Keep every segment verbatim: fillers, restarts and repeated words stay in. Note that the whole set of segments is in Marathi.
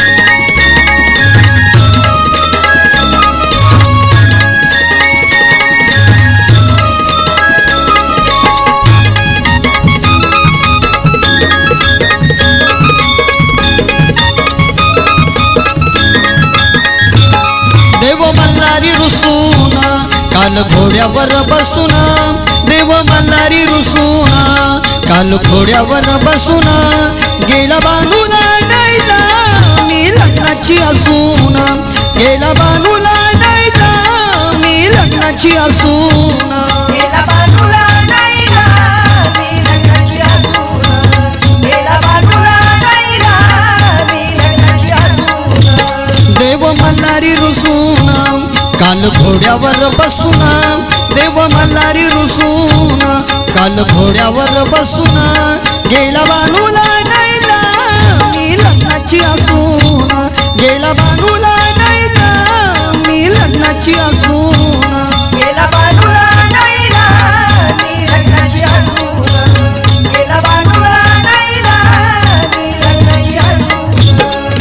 काल घोड्यावर बसून देव मल्हारी रुसून काल घोड्यावर बसून गेला बानूला नाहीला मी लग्नाची असून गेला बानूला नाहीला मी लग्नाची असून गेला बानूला नाहीला मी लग्नाची असून गेला बानूला नाहीला मी लग्नाची असून देव मल्हारी रुसून काल घोड्यावर बसून देव मल्हारी रुसून काल घोड्यावर बसून गेला बानूला नाहीला मी लग्नाची असून गेला बानूला नाहीला मी लग्नाची असून गेला बानूला नाहीला मी लग्नाची असून गेला बानूला नाहीला मी लग्नाची असून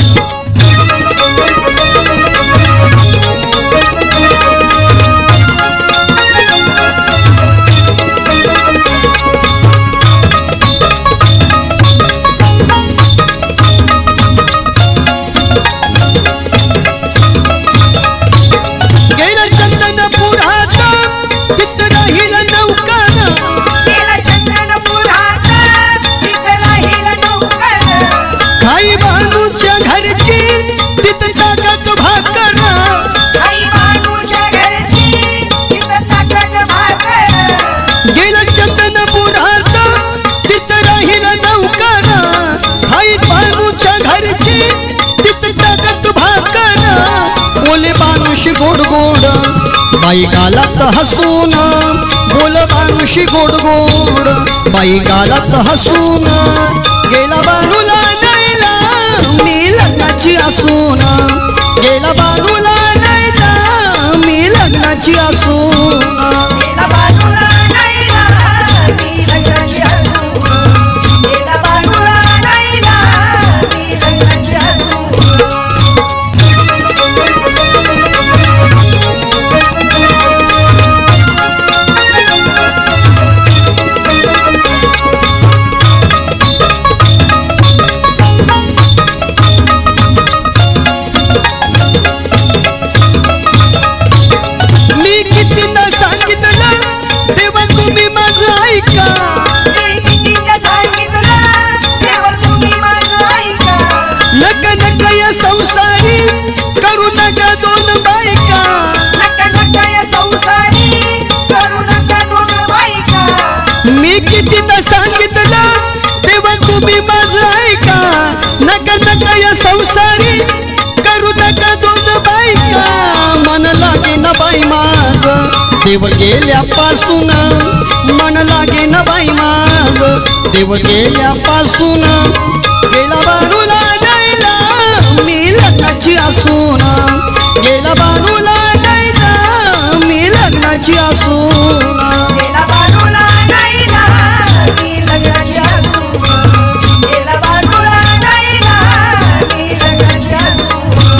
गोड गोड बाई गालात हसून बोल बानुशी गोड गोड बाई गालात हसून गेला बानूला नाहीला मी लग्नाची असून गेला बानूला नाहीला मी लग्नाची असून गेला बानूला नाहीला मी लग्नाची असून गेला बानूला नाहीला मी लग्नाची असून मी कितीदा सांगितलं तेव्हा तुम्ही माझं ऐका नका नका या संसारी करू नका दोन बायका मन लागे ना बाई माझ देव गेल्यापासून मन लागे ना बाई माझ देव गेल्यापासून गेला बानूला नाहीला मी लग्नाची असून गेला बानूला नाहीला मी लग्नाची असून गेला बानूला नाहीला मी लग्नाची असून गेला बानूला नाहीला मी लग्नाची असून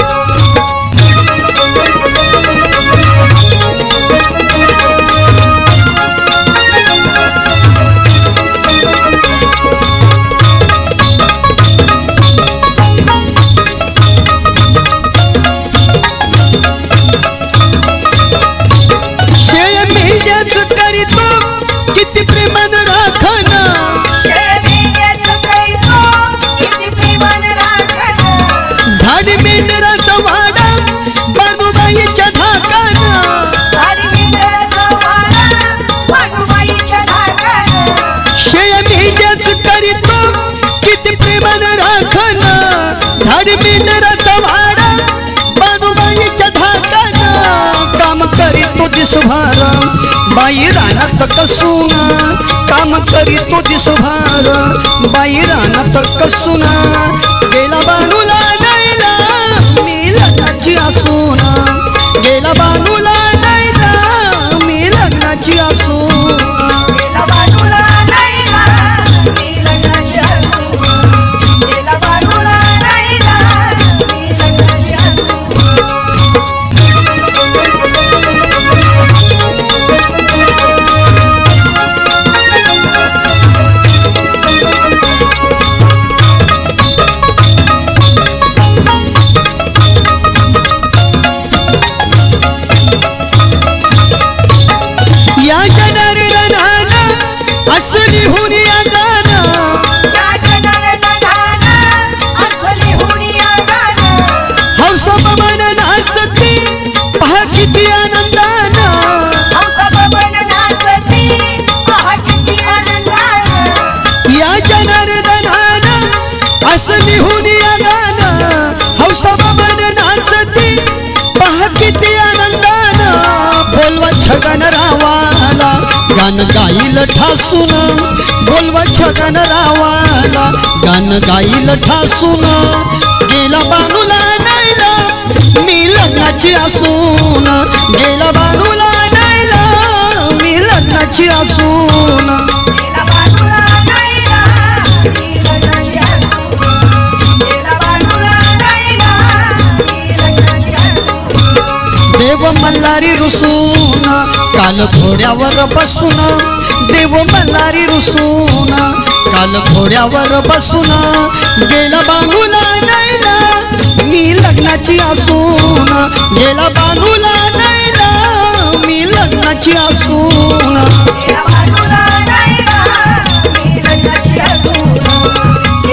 बाई रानात कसून काम करीतो दिसभार बाई रानात कसून गेला बानूला नाहीला मी लग्नाची असून गेला बानूला नाहीला मी लग्नाची असून गेला बानूला नाहीला मी लग्नाची असून गेला बानूला नाहीला मी ठासून बोलवा छगन रावाला गाणं गाईल ठासून गेला बानूला नाहीला मी लग्नाची असून गेला बानूला नाहीला मी लग्नाची असून देव मल्हारी रुसून काल घोड्यावर बसून देव मल्हारी रुसून काल घोड्यावर बसून गेला बानूला नाहीला मी लग्नाची असून गेला बानूला नाहीला मी लग्नाची असून